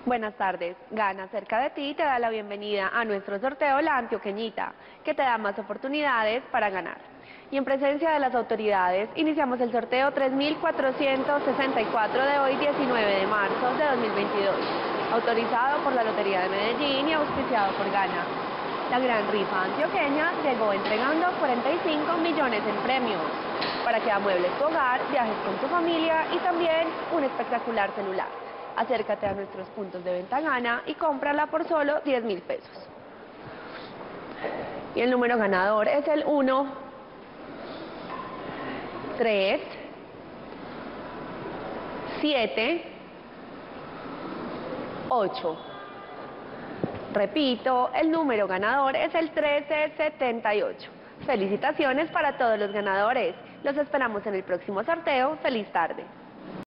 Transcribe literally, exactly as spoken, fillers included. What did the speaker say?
Buenas tardes. Gana cerca de ti te da la bienvenida a nuestro sorteo La Antioqueñita, que te da más oportunidades para ganar. Y en presencia de las autoridades, iniciamos el sorteo tres mil cuatrocientos sesenta y cuatro de hoy, diecinueve de marzo de dos mil veintidós, autorizado por la Lotería de Medellín y auspiciado por Gana. La gran rifa antioqueña llegó entregando cuarenta y cinco millones en premios, para que amuebles tu hogar, viajes con tu familia y también un espectacular celular. Acércate a nuestros puntos de venta Gana y cómprala por solo diez mil pesos. Y el número ganador es el uno, tres, siete, ocho. Repito, el número ganador es el trece setenta y ocho. Felicitaciones para todos los ganadores. Los esperamos en el próximo sorteo. ¡Feliz tarde!